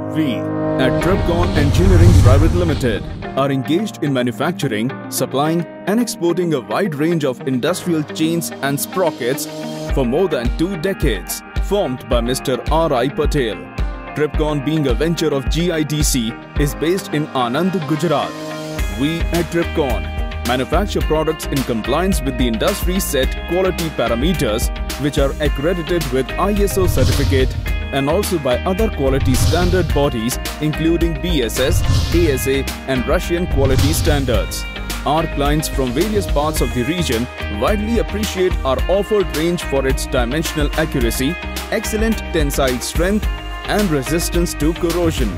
We at Tripcon Engineering Private Limited are engaged in manufacturing, supplying and exporting a wide range of industrial chains and sprockets for more than 2 decades, formed by Mr. R.I. Patel. Tripcon, being a venture of GIDC, is based in Anand, Gujarat. We at Tripcon manufacture products in compliance with the industry set quality parameters, which are accredited with ISO certificate and also by other quality standard bodies including BSS, ASA and Russian quality standards. Our clients from various parts of the region widely appreciate our offered range for its dimensional accuracy, excellent tensile strength and resistance to corrosion.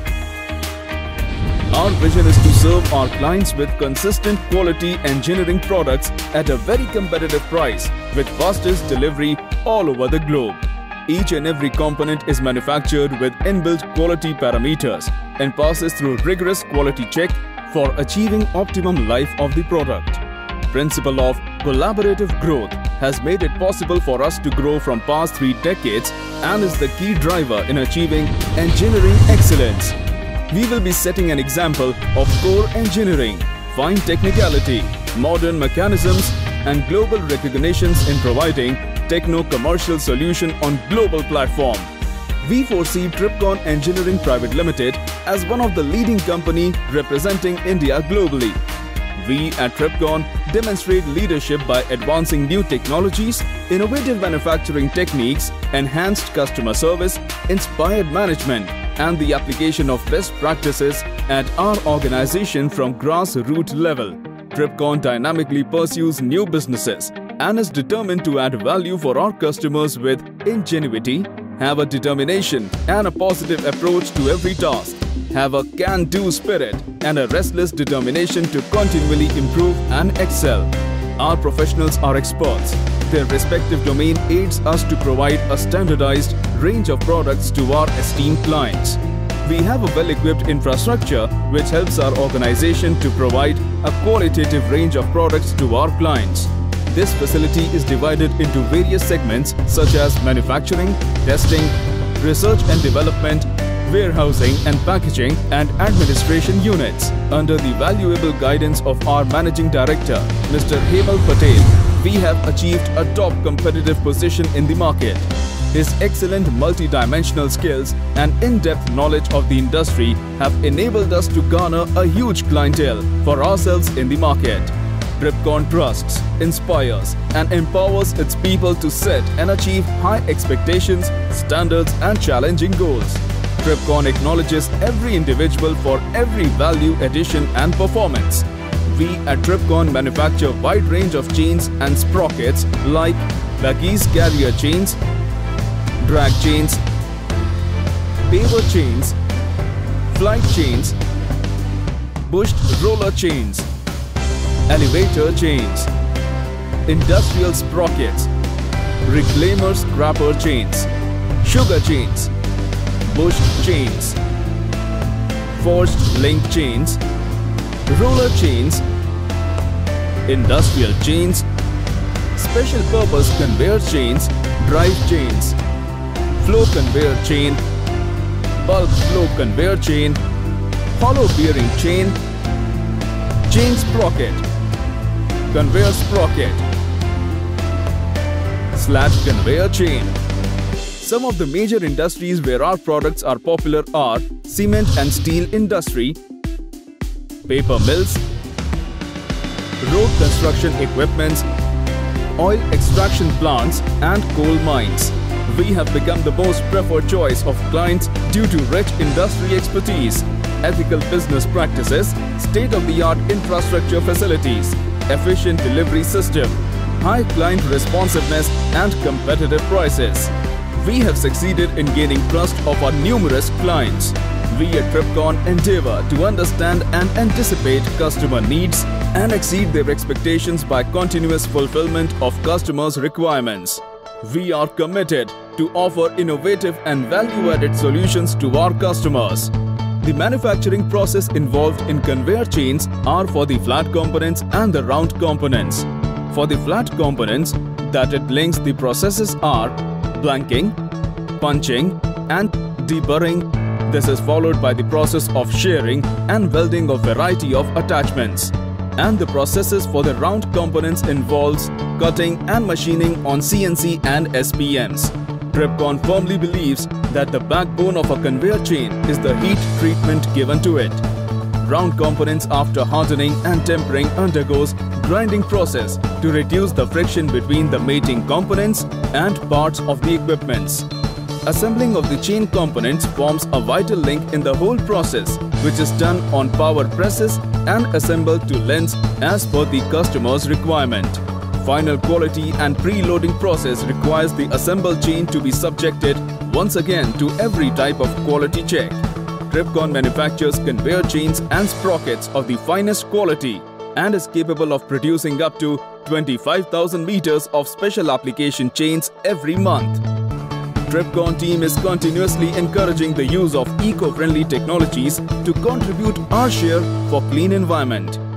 Our vision is to serve our clients with consistent quality engineering products at a very competitive price with fastest delivery all over the globe. Each and every component is manufactured with inbuilt quality parameters and passes through rigorous quality check for achieving optimum life of the product. Principle of collaborative growth has made it possible for us to grow from past 3 decades and is the key driver in achieving engineering excellence. We will be setting an example of core engineering, fine technicality, modern mechanisms and global recognitions in providing techno-commercial solution on global platform. We foresee Tripcon Engineering Private Limited as one of the leading company representing India globally. We at Tripcon demonstrate leadership by advancing new technologies, innovative manufacturing techniques, enhanced customer service, inspired management, and the application of best practices at our organization from grassroots level. Tripcon dynamically pursues new businesses and is determined to add value for our customers with ingenuity, have a determination and a positive approach to every task, have a can-do spirit and a restless determination to continually improve and excel. Our professionals are experts. Their respective domain aids us to provide a standardized range of products to our esteemed clients. We have a well-equipped infrastructure which helps our organization to provide a qualitative range of products to our clients. This facility is divided into various segments such as manufacturing, testing, research and development, warehousing and packaging and administration units. Under the valuable guidance of our Managing Director, Mr. Hemal Patel, we have achieved a top competitive position in the market. His excellent multi-dimensional skills and in-depth knowledge of the industry have enabled us to garner a huge clientele for ourselves in the market. Tripcon trusts, inspires and empowers its people to set and achieve high expectations, standards and challenging goals. Tripcon acknowledges every individual for every value addition and performance. We at Tripcon manufacture a wide range of chains and sprockets like Baggies carrier chains, drag chains, paver chains, flight chains, bushed roller chains, elevator chains, industrial sprockets, reclaimer scrapper chains, sugar chains, bushed chains, forged link chains, roller chains, industrial chains, special purpose conveyor chains, drive chains, flow conveyor chain, bulk flow conveyor chain, hollow bearing chain, chain sprocket, conveyor sprocket, slat conveyor chain. Some of the major industries where our products are popular are cement and steel industry, paper mills, road construction equipments, oil extraction plants and coal mines. We have become the most preferred choice of clients due to rich industry expertise, ethical business practices, state-of-the-art infrastructure facilities, efficient delivery system, high client responsiveness and competitive prices. We have succeeded in gaining trust of our numerous clients. We at Tripcon endeavor to understand and anticipate customer needs and exceed their expectations by continuous fulfillment of customers' requirements. We are committed to offer innovative and value-added solutions to our customers. The manufacturing process involved in conveyor chains are for the flat components and the round components. For the flat components that it links, the processes are blanking, punching and deburring, This is followed by the process of shearing and welding of variety of attachments. And the processes for the round components involves cutting and machining on CNC and SPMs. Tripcon firmly believes that the backbone of a conveyor chain is the heat treatment given to it. Round components after hardening and tempering undergoes grinding process to reduce the friction between the mating components and parts of the equipments. Assembling of the chain components forms a vital link in the whole process, which is done on power presses and assembled to lengths as per the customer's requirement. Final quality and pre-loading process requires the assembled chain to be subjected once again to every type of quality check. Tripcon manufactures conveyor chains and sprockets of the finest quality and is capable of producing up to 25,000 meters of special application chains every month. Tripcon team is continuously encouraging the use of eco-friendly technologies to contribute our share for clean environment.